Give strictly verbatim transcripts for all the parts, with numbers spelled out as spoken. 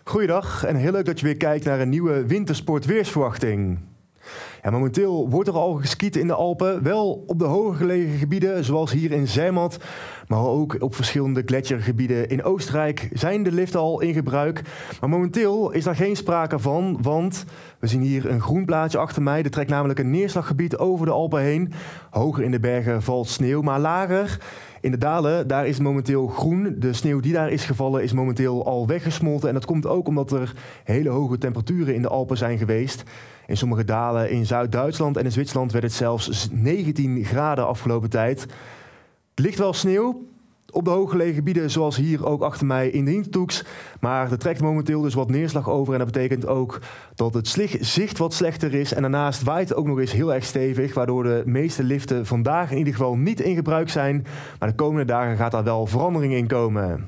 Goeiedag en heel leuk dat je weer kijkt naar een nieuwe wintersportweersverwachting. Ja, momenteel wordt er al geskiet in de Alpen, wel op de hoger gelegen gebieden zoals hier in Zermatt, maar ook op verschillende gletsjergebieden in Oostenrijk zijn de liften al in gebruik. Maar momenteel is daar geen sprake van, want we zien hier een groen plaatje achter mij. Er trekt namelijk een neerslaggebied over de Alpen heen. Hoger in de bergen valt sneeuw, maar lager in de dalen, daar is het momenteel groen. De sneeuw die daar is gevallen is momenteel al weggesmolten. En dat komt ook omdat er hele hoge temperaturen in de Alpen zijn geweest. In sommige dalen in Zuid-Duitsland en in Zwitserland werd het zelfs negentien graden afgelopen tijd. Er ligt wel sneeuw op de hooggelegen gebieden, zoals hier ook achter mij in de Hintertux. Maar er trekt momenteel dus wat neerslag over. En dat betekent ook dat het zicht wat slechter is. En daarnaast waait het ook nog eens heel erg stevig, waardoor de meeste liften vandaag in ieder geval niet in gebruik zijn. Maar de komende dagen gaat daar wel verandering in komen.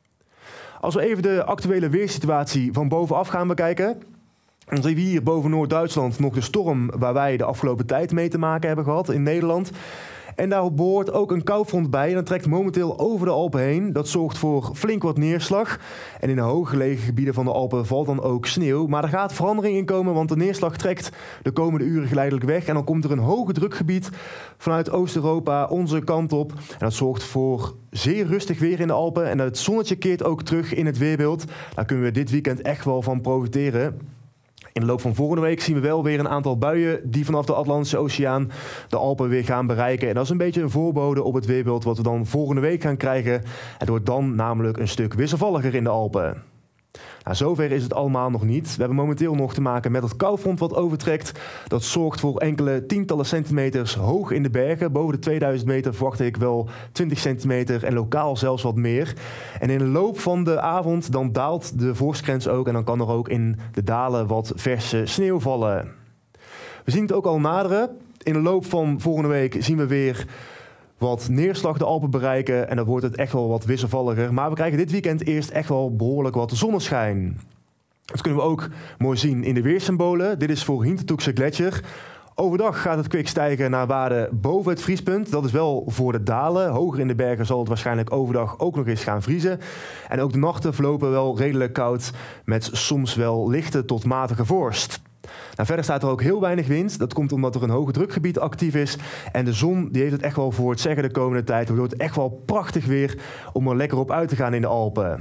Als we even de actuele weersituatie van bovenaf gaan bekijken, dan zien we hier boven Noord-Duitsland nog de storm waar wij de afgelopen tijd mee te maken hebben gehad in Nederland. En daar behoort ook een koufront bij en dat trekt momenteel over de Alpen heen. Dat zorgt voor flink wat neerslag. En in de hooggelegen gebieden van de Alpen valt dan ook sneeuw. Maar er gaat verandering in komen, want de neerslag trekt de komende uren geleidelijk weg. En dan komt er een hoge drukgebied vanuit Oost-Europa onze kant op. En dat zorgt voor zeer rustig weer in de Alpen. En het zonnetje keert ook terug in het weerbeeld. Daar kunnen we dit weekend echt wel van profiteren. In de loop van volgende week zien we wel weer een aantal buien die vanaf de Atlantische Oceaan de Alpen weer gaan bereiken. En dat is een beetje een voorbode op het weerbeeld wat we dan volgende week gaan krijgen. Het wordt dan namelijk een stuk wisselvalliger in de Alpen. Nou, zover is het allemaal nog niet. We hebben momenteel nog te maken met het koufront wat overtrekt. Dat zorgt voor enkele tientallen centimeters hoog in de bergen. Boven de tweeduizend meter verwacht ik wel twintig centimeter en lokaal zelfs wat meer. En in de loop van de avond dan daalt de vorstgrens ook en dan kan er ook in de dalen wat verse sneeuw vallen. We zien het ook al naderen. In de loop van volgende week zien we weer wat neerslag de Alpen bereiken en dan wordt het echt wel wat wisselvalliger. Maar we krijgen dit weekend eerst echt wel behoorlijk wat zonneschijn. Dat kunnen we ook mooi zien in de weersymbolen. Dit is voor Hintertux Gletscher. Overdag gaat het kwik stijgen naar waarden boven het vriespunt. Dat is wel voor de dalen. Hoger in de bergen zal het waarschijnlijk overdag ook nog eens gaan vriezen. En ook de nachten verlopen wel redelijk koud met soms wel lichte tot matige vorst. Nou, verder staat er ook heel weinig wind. Dat komt omdat er een hoge drukgebied actief is. En de zon die heeft het echt wel voor het zeggen de komende tijd. Waardoor het echt wel prachtig weer om er lekker op uit te gaan in de Alpen.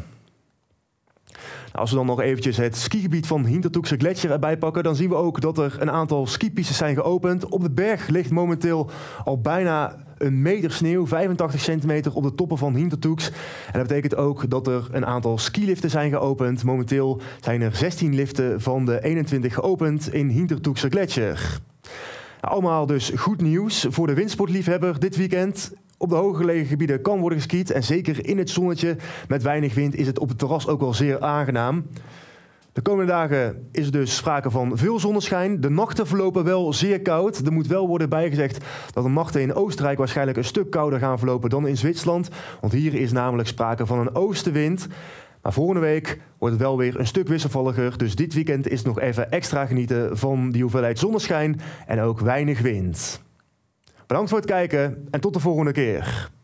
Nou, als we dan nog eventjes het skigebied van Hintertux Gletscher erbij pakken, dan zien we ook dat er een aantal skipistes zijn geopend. Op de berg ligt momenteel al bijna een meter sneeuw, vijfentachtig centimeter op de toppen van Hintertux. En dat betekent ook dat er een aantal skiliften zijn geopend. Momenteel zijn er zestien liften van de eenentwintig geopend in Hintertux Gletscher. Nou, allemaal dus goed nieuws voor de windsportliefhebber dit weekend. Op de hoger gelegen gebieden kan worden geskiet en zeker in het zonnetje met weinig wind is het op het terras ook wel zeer aangenaam. De komende dagen is er dus sprake van veel zonneschijn. De nachten verlopen wel zeer koud. Er moet wel worden bijgezegd dat de nachten in Oostenrijk waarschijnlijk een stuk kouder gaan verlopen dan in Zwitserland. Want hier is namelijk sprake van een oostenwind. Maar volgende week wordt het wel weer een stuk wisselvalliger. Dus dit weekend is het nog even extra genieten van die hoeveelheid zonneschijn en ook weinig wind. Bedankt voor het kijken en tot de volgende keer.